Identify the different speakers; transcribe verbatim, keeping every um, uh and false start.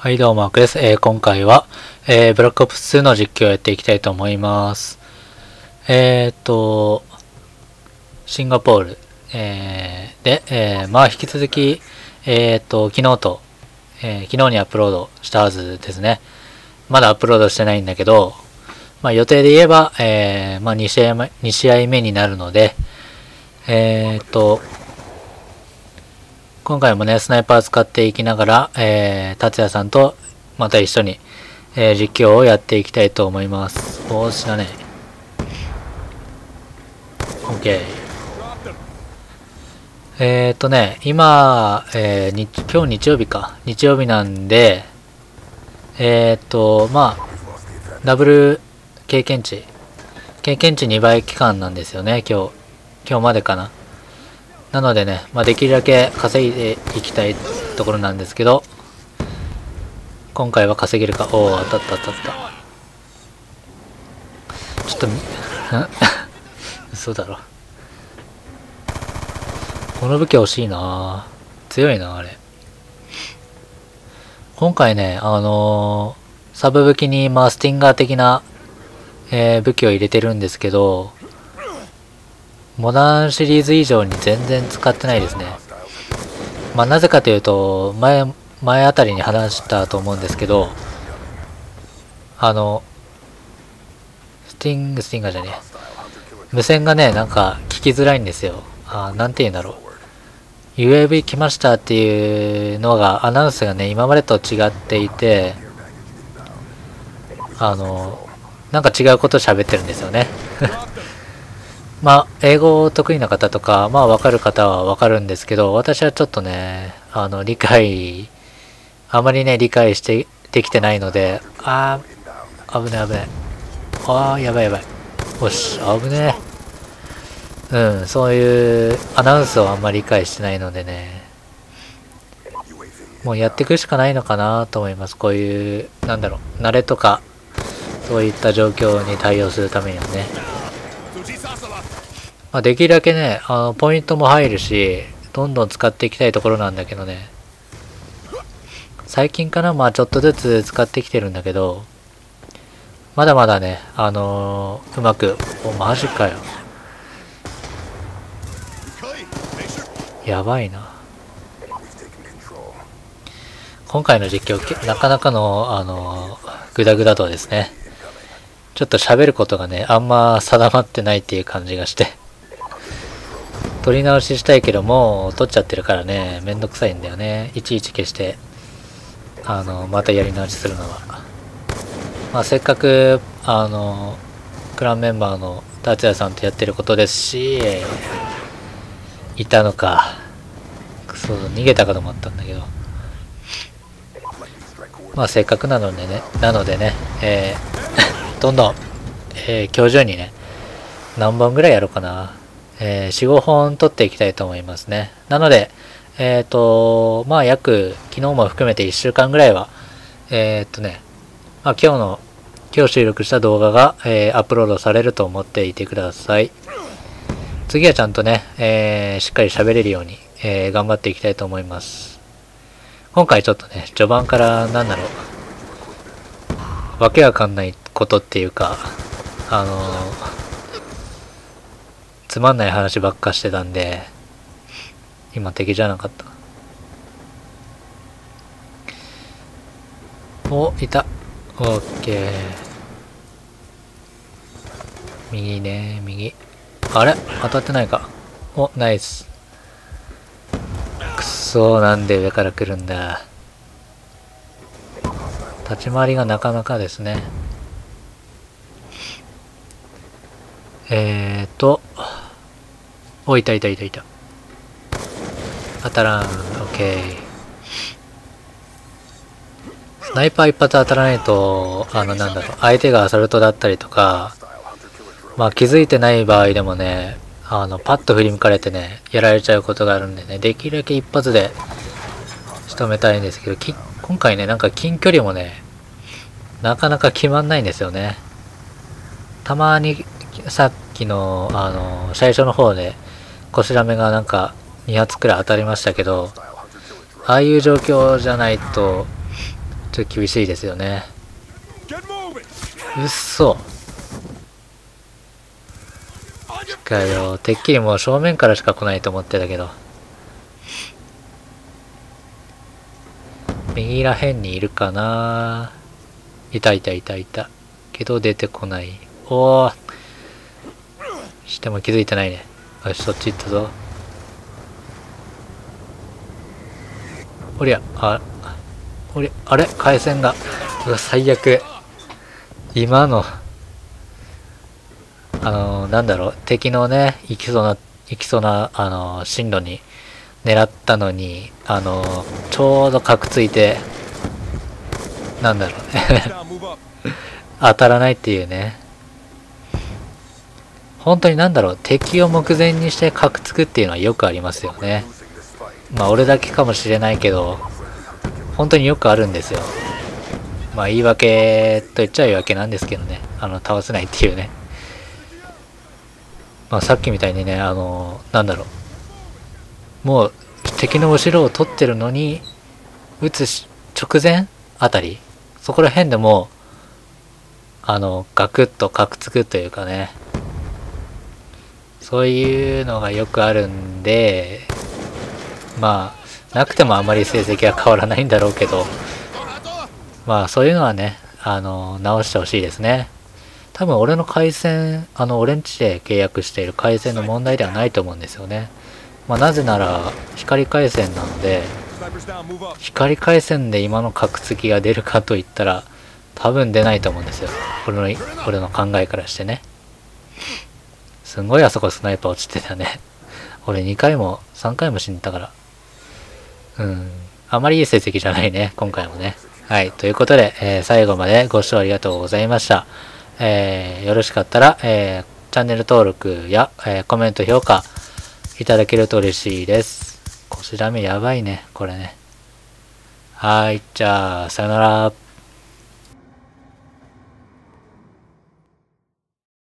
Speaker 1: はい、どうも、マークです。えー、今回は、えー、ブラックオプスツーの実況をやっていきたいと思います。えーっと、シンガポール、えー、で、えー、まあ、引き続き、えーっと、昨日と、えー、昨日にアップロードしたはずですね。まだアップロードしてないんだけど、まあ、予定で言えば、えー、まあ、2試合目、に試合目になるので、えーっと、今回もね、スナイパー使っていきながら、えー、達也さんとまた一緒に、えー、実況をやっていきたいと思います。おー、死なねえ。OK。えーっとね、今、えー、日今日日曜日か。日曜日なんで、えーっと、まあ、ダブル経験値。経験値にばい期間なんですよね、今日。今日までかな。なのでね、まあ、できるだけ稼いでいきたいところなんですけど、今回は稼げるか。おお、当たった当たった。ちょっと、嘘だろ。この武器欲しいな。強いな、あれ。今回ね、あのー、サブ武器に、まあ、スティンガー的な、えー、武器を入れてるんですけど、モダンシリーズ以上に全然使ってないですね。まあ、なぜかというと、前、前あたりに話したと思うんですけど、あの、スティング、スティンガーじゃねえ。無線がね、なんか聞きづらいんですよ。あ、なんて言うんだろう。ユーエーブイ 来ましたっていうのが、アナウンスがね、今までと違っていて、あの、なんか違うこと喋ってるんですよね。まあ、英語得意な方とか、まあ、わかる方はわかるんですけど、私はちょっとね、あの、理解、あまりね、理解してできてないので、あー、危ね危ね。あー、やばいやばい。よし、危ねえ。うん、そういうアナウンスをあんまり理解してないのでね、もうやっていくしかないのかなと思います。こういう、なんだろう、慣れとか、そういった状況に対応するためにはね。まあ、できるだけね、あの、ポイントも入るし、どんどん使っていきたいところなんだけどね。最近かな、まあちょっとずつ使ってきてるんだけど、まだまだね、あのー、うまく、お、マジかよ。やばいな。今回の実況、なかなかの、あのー、グダグダとですね、ちょっと喋ることがね、あんま定まってないっていう感じがして。撮り直ししたいけども、撮っちゃってるからね、めんどくさいんだよね。いちいち消して、あの、またやり直しするのは。まあ、せっかく、あの、クランメンバーの達也さんとやってることですし、いたのか。そう、逃げたかと思ったんだけど。まあ、せっかくなのでね、なのでね、えー、どんどん、えー、今日中にね、何本ぐらいやろうかな。えー、よん、ごほん撮っていきたいと思いますね。なので、えっと、まあ約、昨日も含めていっしゅうかんぐらいは、えっとね、まあ今日の、今日収録した動画が、えー、アップロードされると思っていてください。次はちゃんとね、えー、しっかり喋れるように、えー、頑張っていきたいと思います。今回ちょっとね、序盤からなんだろう、わけわかんないことっていうか、あのー、つまんない話ばっかしてたんで、今敵じゃなかった。お、いた。オッケー。右ね、右。あれ当たってないか。お、ナイス。くそー、なんで上から来るんだ。立ち回りがなかなかですね。えーと。お、いたいたいたいた。当たらん。オッケー。スナイパー一発当たらないと、あの、なんだろう、相手がアサルトだったりとか、まあ気づいてない場合でもね、あの、パッと振り向かれてね、やられちゃうことがあるんでね、できるだけ一発で仕留めたいんですけど、き今回ね、なんか近距離もね、なかなか決まんないんですよね。たまに、さっきの、あの、最初の方で、こしらめがなんかに発くらい当たりましたけど、ああいう状況じゃないと、 ちょっと厳しいですよね。うっそ。かよ、てっきりもう正面からしか来ないと思ってたけど。右らへんにいるかな。いたいたいたいた。けど出てこない。おー。しても気づいてないね。よし、そっち行ったぞ。おりゃ、あ、おりゃ、あれ回線が。うわ、最悪。今の。あのー、なんだろう、敵のね、行きそうな、行きそうな、あのー、進路に狙ったのに、あのー、ちょうどかくついて、なんだろうね。当たらないっていうね。本当になんだろう、敵を目前にしてかくつくっていうのはよくありますよね。まあ、俺だけかもしれないけど、本当によくあるんですよ。まあ、言い訳と言っちゃ言い訳なんですけどね。あの、倒せないっていうね。まあ、さっきみたいにね、あのー、なんだろう。もう、敵の後ろを取ってるのに、撃つ直前あたり、そこら辺でもう、あの、ガクッとかくつくというかね、そういうのがよくあるんで、まあ、なくてもあまり成績は変わらないんだろうけど、まあ、そういうのはね、あの、直してほしいですね。多分俺の回線、あの、俺んちで契約している回線の問題ではないと思うんですよね。まあ、なぜなら、光回線なので、光回線で今のカクつきが出るかといったら、多分出ないと思うんですよ。俺の、俺の考えからしてね。すんごいあそこスナイパー落ちてたね。俺にかいもさんかいも死んだから。うん。あまりいい成績じゃないね、今回もね。はい。ということで、えー、最後までご視聴ありがとうございました。えー、よろしかったら、えー、チャンネル登録や、えー、コメント評価いただけると嬉しいです。腰ダメやばいね、これね。はい。じゃあ、さよなら。